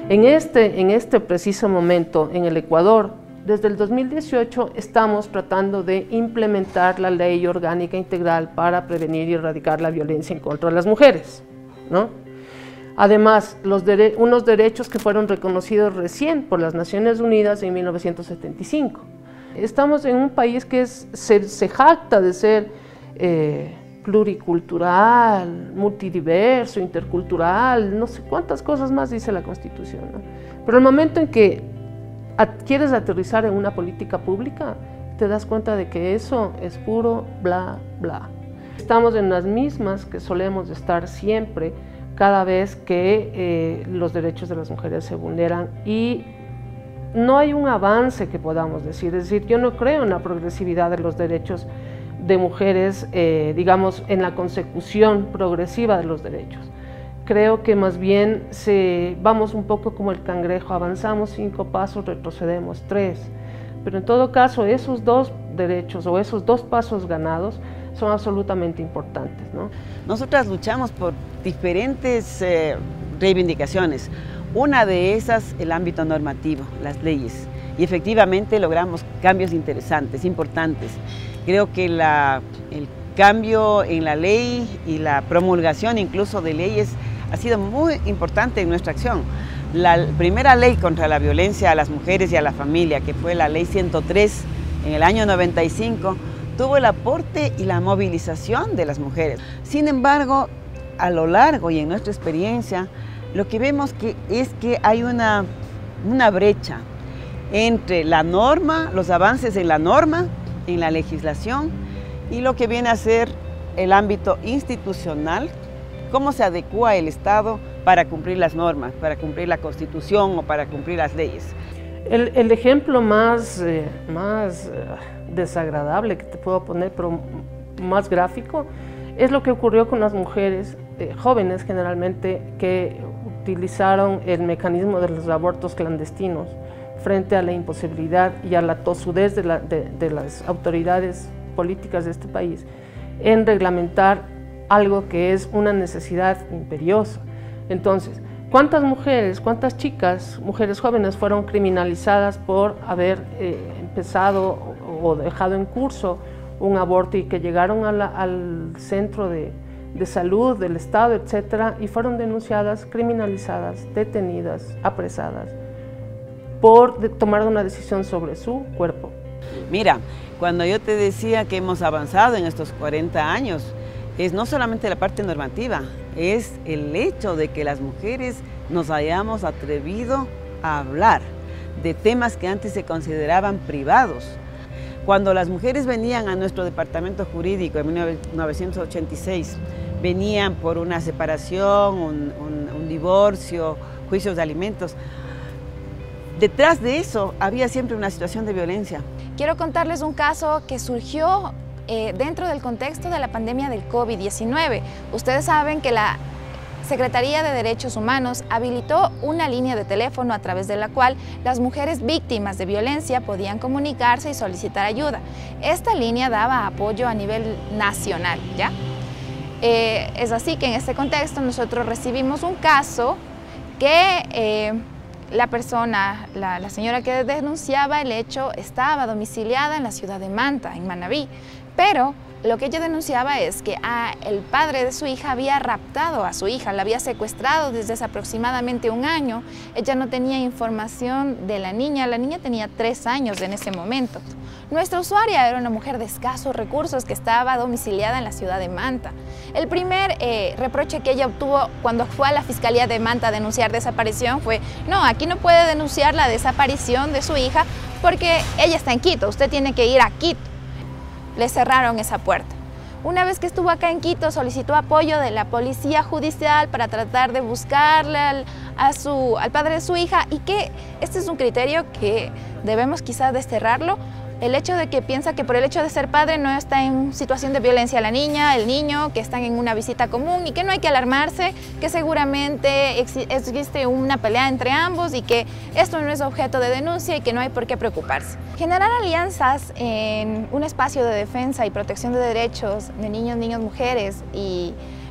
En este preciso momento en el Ecuador, desde el 2018 estamos tratando de implementar la Ley Orgánica Integral para prevenir y erradicar la violencia en contra de las mujeres, ¿no? Además, unos derechos que fueron reconocidos recién por las Naciones Unidas en 1975. Estamos en un país que se jacta de ser pluricultural, multidiverso, intercultural, no sé cuántas cosas más dice la Constitución, ¿no? Pero el momento en que quieres aterrizar en una política pública, te das cuenta de que eso es puro bla, bla. Estamos en las mismas que solemos estar siempre cada vez que los derechos de las mujeres se vulneran y no hay un avance que podamos decir. Es decir, yo no creo en la progresividad de los derechos de mujeres, digamos, en la consecución progresiva de los derechos. Creo que más bien vamos un poco como el cangrejo, avanzamos 5 pasos, retrocedemos 3. Pero en todo caso, esos 2 derechos o esos 2 pasos ganados son absolutamente importantes, ¿no? Nosotras luchamos por diferentes reivindicaciones. Una de esas, el ámbito normativo, las leyes. Y efectivamente logramos cambios interesantes, importantes. Creo que el cambio en la ley y la promulgación incluso de leyes ha sido muy importante en nuestra acción. La primera ley contra la violencia a las mujeres y a la familia, que fue la ley 103 en el año 95, tuvo el aporte y la movilización de las mujeres. Sin embargo, a lo largo y en nuestra experiencia, lo que vemos es que hay una brecha entre la norma, los avances en la norma, en la legislación, y lo que viene a ser el ámbito institucional, cómo se adecúa el Estado para cumplir las normas, para cumplir la Constitución o para cumplir las leyes. El ejemplo más desagradable que te puedo poner, pero más gráfico, es lo que ocurrió con las mujeres jóvenes generalmente que utilizaron el mecanismo de los abortos clandestinos frente a la imposibilidad y a la tosudez de las autoridades políticas de este país en reglamentar algo que es una necesidad imperiosa. Entonces, ¿cuántas mujeres, cuántas chicas, mujeres jóvenes fueron criminalizadas por haber empezado o dejado en curso un aborto y que llegaron al centro de salud del Estado, etcétera, y fueron denunciadas, criminalizadas, detenidas, apresadas por tomar una decisión sobre su cuerpo? Mira, cuando yo te decía que hemos avanzado en estos 40 años, es no solamente la parte normativa, es el hecho de que las mujeres nos hayamos atrevido a hablar de temas que antes se consideraban privados. Cuando las mujeres venían a nuestro departamento jurídico en 1986, venían por una separación, un divorcio, juicios de alimentos. Detrás de eso había siempre una situación de violencia. Quiero contarles un caso que surgió dentro del contexto de la pandemia del COVID-19. Ustedes saben que la Secretaría de Derechos Humanos habilitó una línea de teléfono a través de la cual las mujeres víctimas de violencia podían comunicarse y solicitar ayuda. Esta línea daba apoyo a nivel nacional, ¿ya? Es así que en este contexto nosotros recibimos un caso que la persona, la señora que denunciaba el hecho estaba domiciliada en la ciudad de Manta, en Manabí, pero lo que ella denunciaba es que el padre de su hija había raptado a su hija, la había secuestrado desde hace aproximadamente 1 año. Ella no tenía información de la niña tenía 3 años en ese momento. Nuestra usuaria era una mujer de escasos recursos que estaba domiciliada en la ciudad de Manta. El primer reproche que ella obtuvo cuando fue a la Fiscalía de Manta a denunciar desaparición fue: no, aquí no puede denunciar la desaparición de su hija porque ella está en Quito, usted tiene que ir a Quito. Le cerraron esa puerta. Una vez que estuvo acá en Quito, solicitó apoyo de la policía judicial para tratar de buscarle al padre de su hija, y que este es un criterio que debemos quizás desterrarlo, el hecho de que piensa que por el hecho de ser padre no está en situación de violencia la niña, el niño, que están en una visita común y que no hay que alarmarse, que seguramente existe una pelea entre ambos y que esto no es objeto de denuncia y que no hay por qué preocuparse. Generar alianzas en un espacio de defensa y protección de derechos de niños, niñas, mujeres y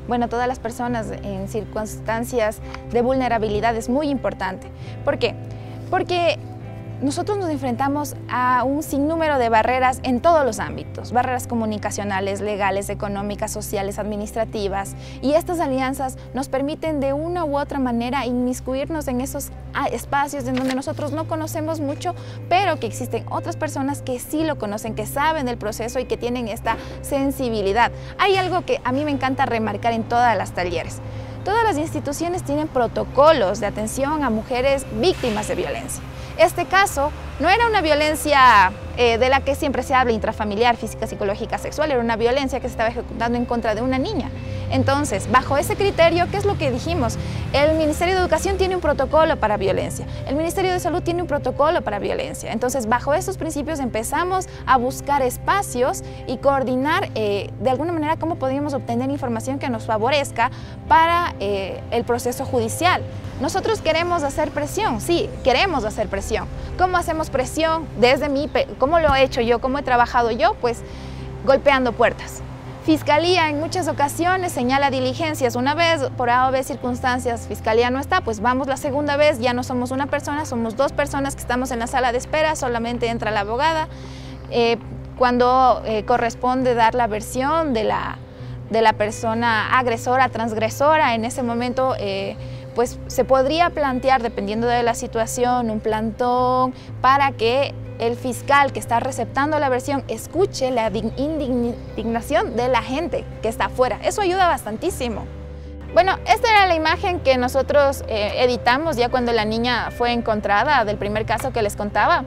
bueno, todas las personas en circunstancias de vulnerabilidad es muy importante. ¿Por qué? Porque nosotros nos enfrentamos a un sinnúmero de barreras en todos los ámbitos, barreras comunicacionales, legales, económicas, sociales, administrativas, y estas alianzas nos permiten de una u otra manera inmiscuirnos en esos espacios en donde nosotros no conocemos mucho, pero que existen otras personas que sí lo conocen, que saben del proceso y que tienen esta sensibilidad. Hay algo que a mí me encanta remarcar en todas las talleres. Todas las instituciones tienen protocolos de atención a mujeres víctimas de violencia. Este caso no era una violencia de la que siempre se habla, intrafamiliar, física, psicológica, sexual, era una violencia que se estaba ejecutando en contra de una niña. Entonces, bajo ese criterio, ¿qué es lo que dijimos? El Ministerio de Educación tiene un protocolo para violencia, el Ministerio de Salud tiene un protocolo para violencia. Entonces, bajo esos principios empezamos a buscar espacios y coordinar de alguna manera cómo podíamos obtener información que nos favorezca para el proceso judicial. Nosotros queremos hacer presión, sí, queremos hacer presión. ¿Cómo hacemos presión? Desde mí, ¿cómo lo he hecho yo? ¿Cómo he trabajado yo? Pues golpeando puertas. Fiscalía en muchas ocasiones señala diligencias. Una vez, por A o B circunstancias, Fiscalía no está, pues vamos la segunda vez, ya no somos una persona, somos dos personas que estamos en la sala de espera, solamente entra la abogada. Cuando corresponde dar la versión de la persona agresora, transgresora, en ese momento pues se podría plantear, dependiendo de la situación, un plantón para que el fiscal que está receptando la versión escuche la indignación de la gente que está afuera. Eso ayuda bastantísimo. Bueno, esta era la imagen que nosotros editamos ya cuando la niña fue encontrada, del primer caso que les contaba.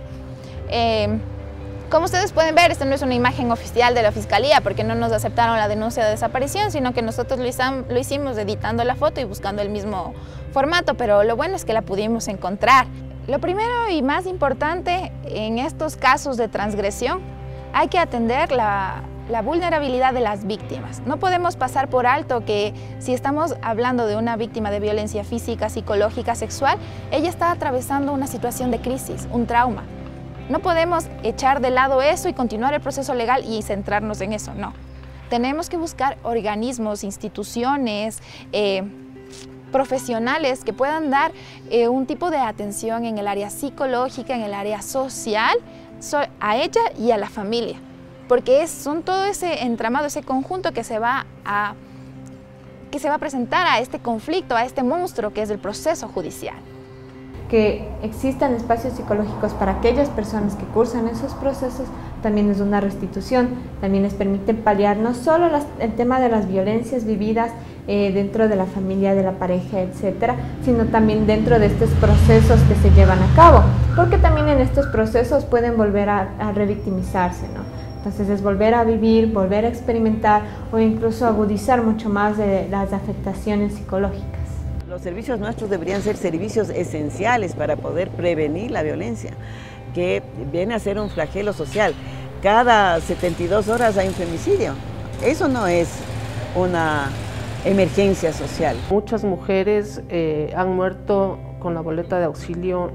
Como ustedes pueden ver, esta no es una imagen oficial de la Fiscalía porque no nos aceptaron la denuncia de desaparición, sino que nosotros lo hicimos editando la foto y buscando el mismo formato, pero lo bueno es que la pudimos encontrar. Lo primero y más importante en estos casos de transgresión, hay que atender la vulnerabilidad de las víctimas. No podemos pasar por alto que si estamos hablando de una víctima de violencia física, psicológica, sexual, ella está atravesando una situación de crisis, un trauma. No podemos echar de lado eso y continuar el proceso legal y centrarnos en eso, no. Tenemos que buscar organismos, instituciones, profesionales que puedan dar un tipo de atención en el área psicológica, en el área social, a ella y a la familia. Porque son todo ese entramado, ese conjunto que se va a presentar a este conflicto, a este monstruo que es el proceso judicial. Que existan espacios psicológicos para aquellas personas que cursan esos procesos también es una restitución, también les permite paliar no solo el tema de las violencias vividas dentro de la familia, de la pareja, etcétera, sino también dentro de estos procesos que se llevan a cabo, porque también en estos procesos pueden volver a revictimizarse, ¿no? Entonces es volver a vivir, volver a experimentar o incluso agudizar mucho más de las afectaciones psicológicas. Los servicios nuestros deberían ser servicios esenciales para poder prevenir la violencia, que viene a ser un flagelo social. Cada 72 horas hay un femicidio. Eso no es una emergencia social. Muchas mujeres han muerto con la boleta de auxilio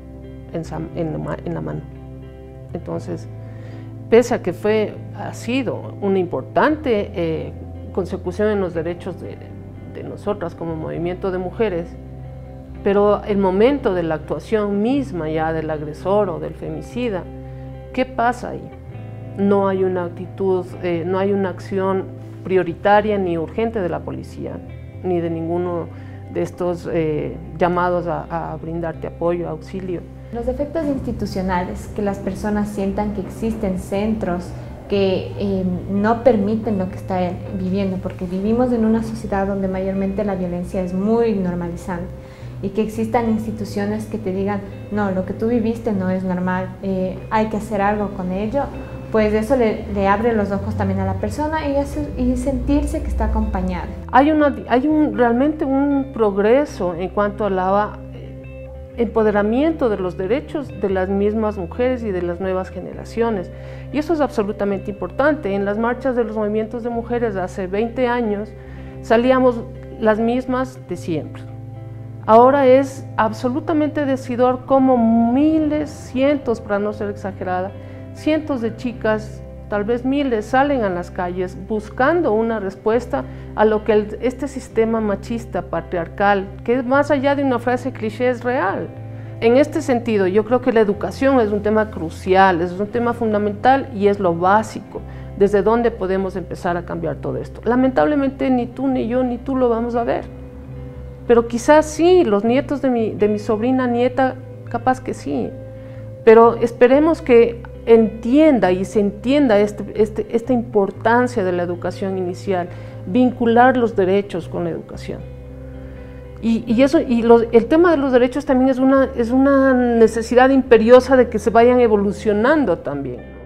en la mano. Entonces, pese a que ha sido una importante consecución en los derechos de nosotras como movimiento de mujeres, pero el momento de la actuación misma ya del agresor o del femicida, ¿qué pasa ahí? No hay una actitud, no hay una acción prioritaria ni urgente de la policía, ni de ninguno de estos llamados a brindarte apoyo, auxilio. Los efectos institucionales, que las personas sientan que existen centros que no permiten lo que está viviendo, porque vivimos en una sociedad donde mayormente la violencia es muy normalizante, y que existan instituciones que te digan, no, lo que tú viviste no es normal, hay que hacer algo con ello, pues eso le abre los ojos también a la persona y sentirse que está acompañada. Hay realmente un progreso en cuanto a empoderamiento de los derechos de las mismas mujeres y de las nuevas generaciones. Y eso es absolutamente importante. En las marchas de los movimientos de mujeres hace 20 años salíamos las mismas de siempre. Ahora es absolutamente decidor cómo miles, cientos, para no ser exagerada, cientos de chicas tal vez miles, salen a las calles buscando una respuesta a lo que este sistema machista, patriarcal, que más allá de una frase cliché es real. En este sentido, yo creo que la educación es un tema crucial, es un tema fundamental y es lo básico, desde donde podemos empezar a cambiar todo esto. Lamentablemente ni tú, ni yo, ni tú lo vamos a ver, pero quizás sí, los nietos de mi sobrina nieta, capaz que sí, pero esperemos que entienda y se entienda esta importancia de la educación inicial, vincular los derechos con la educación. El tema de los derechos también es una necesidad imperiosa de que se vayan evolucionando también.